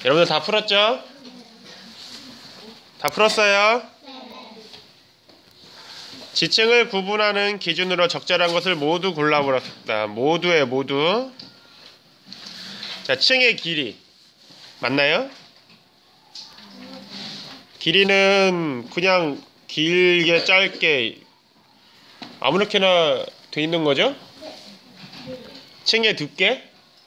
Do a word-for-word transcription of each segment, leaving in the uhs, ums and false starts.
여러분들 다 풀었죠? 다 풀었어요? 지층을 구분하는 기준으로 적절한 것을 모두 골라보았다. 모두에 모두. 자, 층의 길이 맞나요? 길이는 그냥 길게 짧게 아무렇게나 돼 있는 거죠? 층의 두께?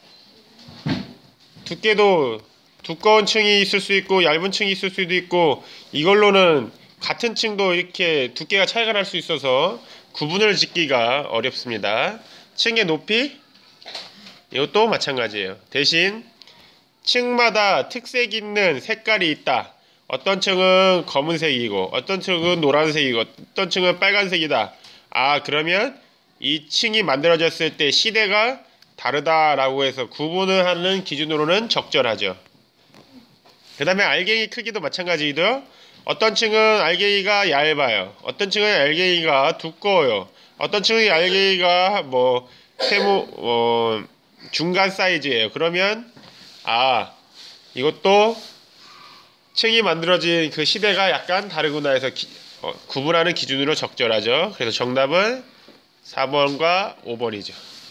두께도 두꺼운 층이 있을 수 있고 얇은 층이 있을 수도 있고, 이걸로는 같은 층도 이렇게 두께가 차이가 날 수 있어서 구분을 짓기가 어렵습니다. 층의 높이? 이것도 마찬가지예요. 대신 층마다 특색 있는 색깔이 있다. 어떤 층은 검은색이고 어떤 층은 노란색이고 어떤 층은 빨간색이다. 아, 그러면 이 층이 만들어졌을 때 시대가 다르다라고 해서 구분을 하는 기준으로는 적절하죠. 그 다음에 알갱이 크기도 마찬가지이죠. 어떤 층은 알갱이가 얇아요. 어떤 층은 알갱이가 두꺼워요. 어떤 층은 알갱이가 뭐 세모 어, 중간 사이즈예요. 그러면 아, 이것도 층이 만들어진 그 시대가 약간 다르구나 해서 기, 어, 구분하는 기준으로 적절하죠. 그래서 정답은 사 번과 오 번이죠.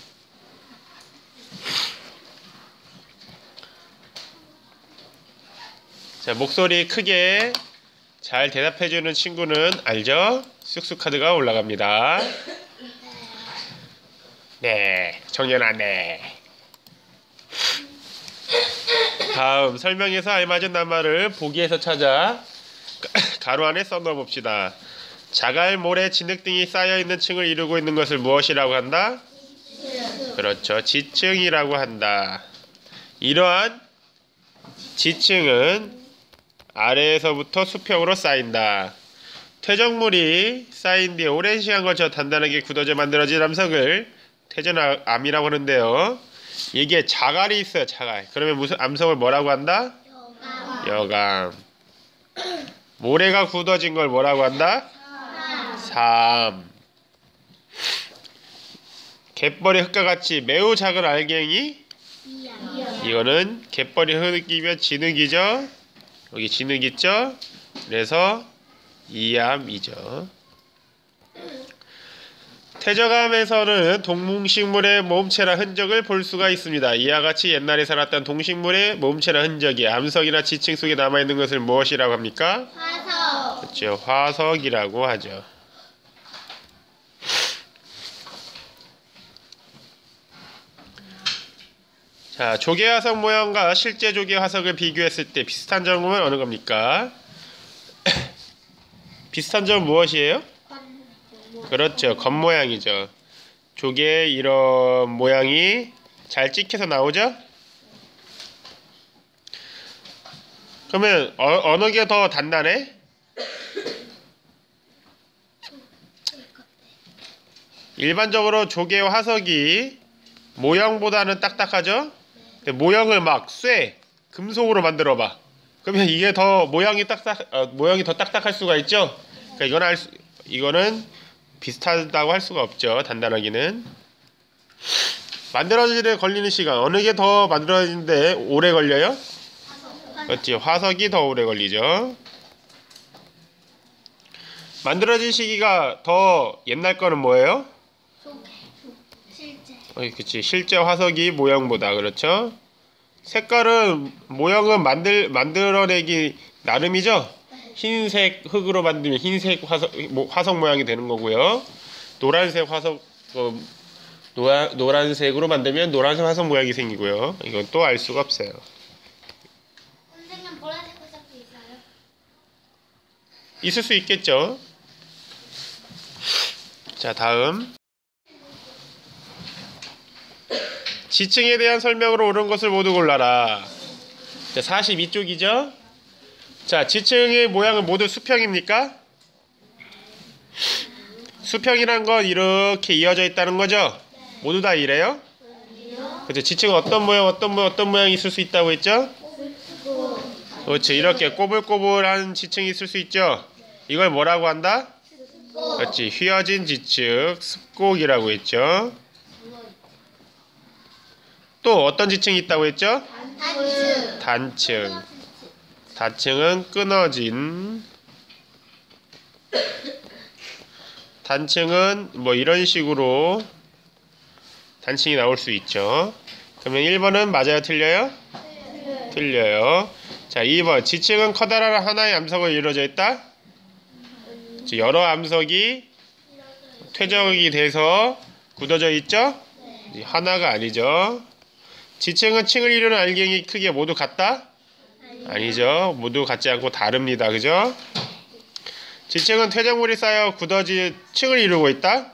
자, 목소리 크게 잘 대답해주는 친구는 알죠? 쑥쑥 카드가 올라갑니다. 네, 정연아, 네. 다음, 설명에서 알맞은 낱말을 보기에서 찾아 가로 안에 써넣어 봅시다. 자갈, 모래, 진흙 등이 쌓여있는 층을 이루고 있는 것을 무엇이라고 한다? 그렇죠, 지층이라고 한다. 이러한 지층은 아래에서부터 수평으로 쌓인다. 퇴적물이 쌓인 뒤에 오랜 시간 걸쳐 단단하게 굳어져 만들어진 암석을 퇴적암이라고 하는데요. 이게 자갈이 있어요. 자갈. 그러면 무슨 암석을 뭐라고 한다? 여감. 여감. 모래가 굳어진 걸 뭐라고 한다? 삼. 갯벌의 흙과 같이 매우 작은 알갱이? 이거는 갯벌의 흙이면 진흙이죠. 여기 진흙 있죠? 그래서 이암이죠. 퇴적암에서는 동식물의 몸체나 흔적을 볼 수가 있습니다. 이와 같이 옛날에 살았던 동식물의 몸체나 흔적이 암석이나 지층 속에 남아있는 것을 무엇이라고 합니까? 화석. 그렇죠. 화석이라고 하죠. 자, 조개 화석 모형과 실제 조개 화석을 비교했을 때 비슷한 점은 어느 겁니까? 비슷한 점은 무엇이에요? 그렇죠, 겉모양이죠. 조개 이런 모양이 잘 찍혀서 나오죠? 그러면 어, 어느 게 더 단단해? 일반적으로 조개 화석이 모형보다는 딱딱하죠? 근데 모형을 막 쇠, 금속으로 만들어봐. 그러면 이게 더 모양이 딱딱, 어, 모양이 더 딱딱할 수가 있죠? 그러니까 이거는, 할 수, 이거는 비슷하다고 할 수가 없죠. 단단하기는. 만들어지는데 걸리는 시간, 어느 게 더 만들어지는데 오래 걸려요? 그렇지, 화석이 더 오래 걸리죠. 만들어진 시기가 더 옛날 거는 뭐예요? 어, 그치, 실제 화석이 모형보다. 그렇죠? 색깔은 모형은 만들 만들어내기 나름이죠. 흰색 흙으로 만들면 흰색 화석 뭐, 화석 모양이 되는 거고요. 노란색 화석 어, 노라, 노란색으로 만들면 노란색 화석 모양이 생기고요. 이건 또 알 수가 없어요. 선생님, 보라색 화석도 있어요? 있을 수 있겠죠. 자, 다음. 지층에 대한 설명으로 옳은 것을 모두 골라라. 자, 사십이 쪽이죠. 자, 지층의 모양은 모두 수평입니까? 수평이란 건 이렇게 이어져 있다는 거죠. 모두 다 이래요? 그렇죠. 지층은 어떤 모양 어떤 모양 어떤 모양이 있을 수 있다고 했죠? 그렇죠. 이렇게 꼬불꼬불한 지층이 있을 수 있죠. 이걸 뭐라고 한다? 그렇지, 휘어진 지층, 습곡이라고 했죠. 또 어떤 지층이 있다고 했죠? 단층. 단층. 단층은 끊어진. 단층은 뭐 이런 식으로 단층이 나올 수 있죠. 그러면 일 번은 맞아요? 틀려요? 네. 틀려요. 자, 이 번. 지층은 커다란 하나의 암석으로 이루어져 있다. 여러 암석이 퇴적이 돼서 굳어져 있죠? 네. 하나가 아니죠. 지층은 층을 이루는 알갱이 크기가 모두 같다? 아니죠. 모두 같지 않고 다릅니다. 그죠? 지층은 퇴적물이 쌓여 굳어진 층을 이루고 있다?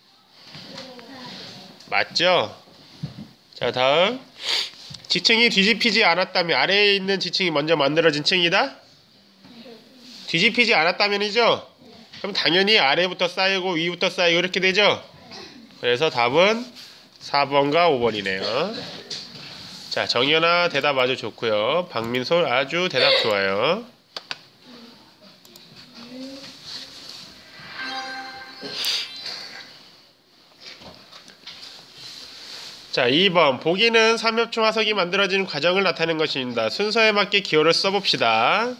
맞죠? 자, 다음. 지층이 뒤집히지 않았다면 아래에 있는 지층이 먼저 만들어진 층이다? 뒤집히지 않았다면이죠? 그럼 당연히 아래부터 쌓이고 위부터 쌓이고 이렇게 되죠? 그래서 답은 사 번과 오 번이네요. 자, 정연아 대답 아주 좋고요. 박민솔 아주 대답 좋아요. 자, 이 번. 보기는 삼엽충 화석이 만들어지는 과정을 나타내는 것입니다. 순서에 맞게 기호를 써봅시다.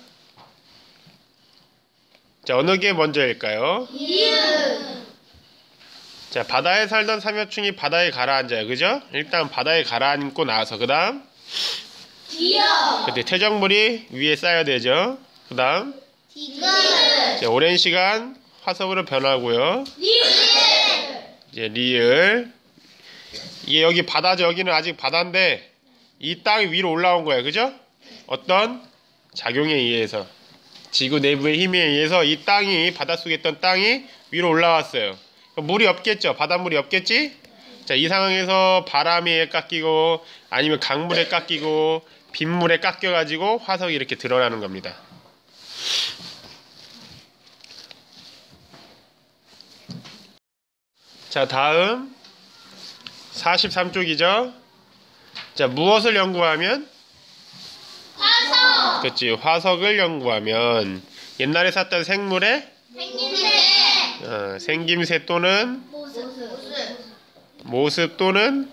자, 어느 게 먼저일까요? 이응. 자, 바다에 살던 삼엽충이 바다에 가라앉아요. 그죠? 일단 바다에 가라앉고 나서 그 다음 기억. 그때 퇴적물이 위에 쌓여야 되죠. 그 다음 디귿. 오랜 시간 화석으로 변하고요. 리을. 이제 리을. 이게 여기 바다죠. 여기는 아직 바다인데 이 땅이 위로 올라온 거예요. 그죠? 어떤 작용에 의해서, 지구 내부의 힘에 의해서 이 땅이, 바닷속에 있던 땅이 위로 올라왔어요. 물이 없겠죠. 바닷물이 없겠지? 자, 이 상황에서 바람에 깎이고 아니면 강물에 깎이고 빗물에 깎여가지고 화석이 이렇게 드러나는 겁니다. 자, 다음 사십삼 쪽이죠. 자, 무엇을 연구하면? 화석. 그렇지. 화석을 연구하면 옛날에 샀던 생물의 생김새. 어, 생김새 또는 모습. 모습. 모습 또는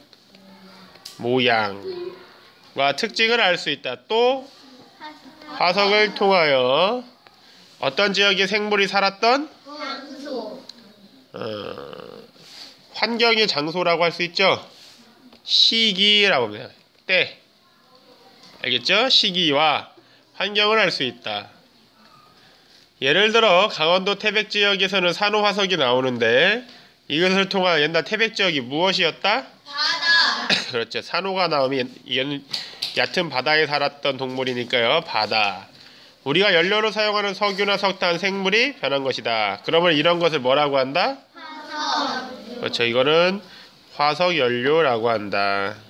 모양과 특징을 알 수 있다. 또 화석을 통하여 어떤 지역의 생물이 살았던 장소. 어, 환경의 장소라고 할 수 있죠. 시기라고 합니다. 때. 알겠죠? 시기와 환경을 알 수 있다. 예를 들어 강원도 태백 지역에서는 산호 화석이 나오는데 이것을 통한 옛날 태백 지역이 무엇이었다? 바다. 그렇죠. 산호가 나오면 이건 얕은 바다에 살았던 동물이니까요. 바다. 우리가 연료로 사용하는 석유나 석탄, 생물이 변한 것이다. 그러면 이런 것을 뭐라고 한다? 화석. 그렇죠. 이거는 화석 연료라고 한다.